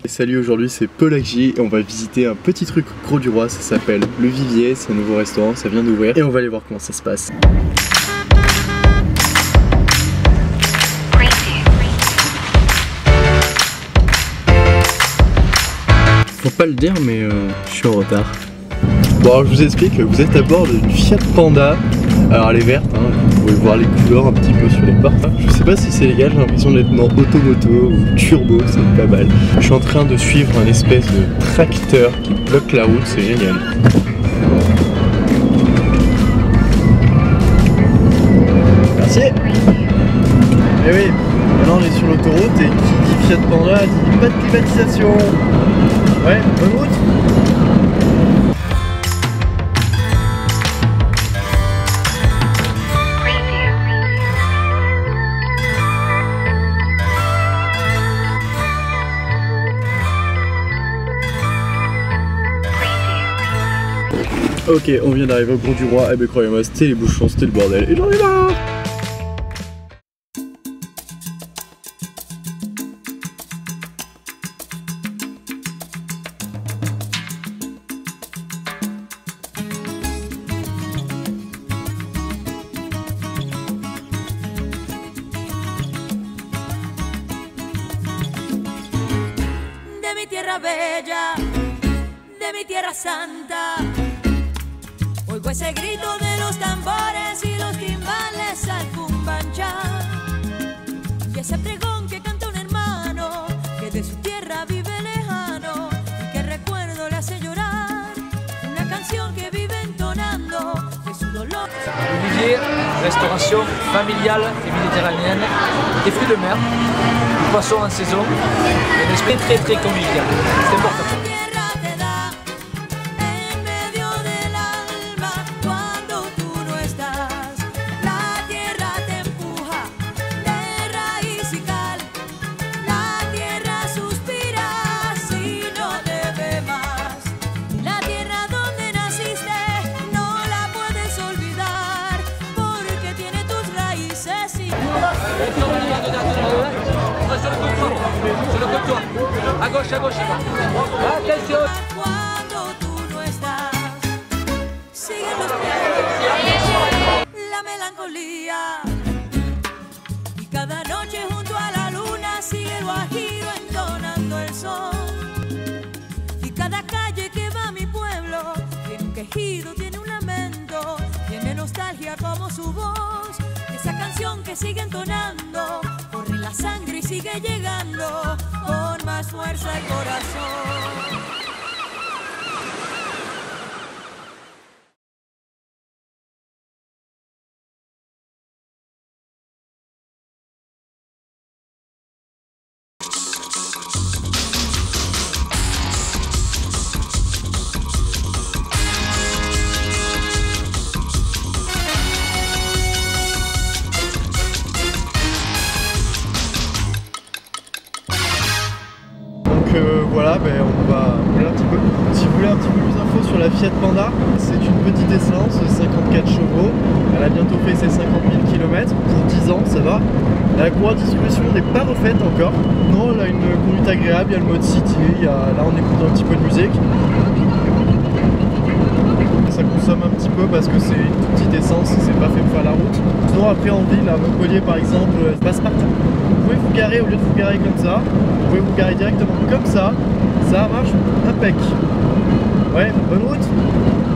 Salut, aujourd'hui c'est Paul Aggi et on va visiter un petit truc au Gros du Roi, ça s'appelle Le Vivier, c'est un nouveau restaurant, ça vient d'ouvrir et on va aller voir comment ça se passe. Faut pas le dire mais je suis en retard. Bon alors je vous explique, vous êtes à bord d'une Fiat Panda. Alors elle est verte, hein, vous pouvez voir les couleurs un petit peu sur les portes. Je sais pas si c'est légal, j'ai l'impression d'être dans Automoto ou Turbo, c'est pas mal. Je suis en train de suivre un espèce de tracteur qui bloque la route, c'est génial. Merci. Et oui, maintenant on est sur l'autoroute et qui dit Fiat Panda dit pas de climatisation. Ouais, bonne route. Ok, on vient d'arriver au Gros du Roi, et ben croyez-moi, c'était les bouchons, c'était le bordel, et j'en ai marre. De mi tierra bella, de mi tierra santa. Oigo ese grito de los tambores y los timbales al cumbanchar. Y ese pregón que canta un hermano que de su tierra vive lejano y que recuerdo le hace llorar. Una canción que vive entonando de su dolor. Le Vivier, restauration familiale et méditerranéenne, des fruits de mer, du poisson en saison, et un esprit très convivial. C'est important. Sur le comptoir, à gauche, attention. Cuando tú no estás, siguen los pies, la melancolía. Y cada noche junto a la luna sigue el guajiro entonando el sol. Y cada calle que va a mi pueblo tiene un quejido, tiene un lamento, tiene nostalgia como su voz. Esa canción que sigue entonando, corre la sangre y sigue llegando con más fuerza el corazón. Voilà, ben on va rouler un petit peu. Si vous voulez un petit peu plus d'infos sur la Fiat Panda, c'est une petite essence, 54 chevaux. Elle a bientôt fait ses 50 000 km pour 10 ans, ça va. La courroie de distribution n'est pas refaite encore. Non, elle a une conduite agréable, il y a le mode city, là on écoute un petit peu de musique. Ça consomme un petit peu parce que c'est une toute petite essence, c'est pas fait pour faire la route. Sinon après en ville, à Montpellier par exemple, passe partout. Vous pouvez vous garer, au lieu de vous garer comme ça, vous pouvez vous garer directement comme ça marche impec. Ouais, bonne route.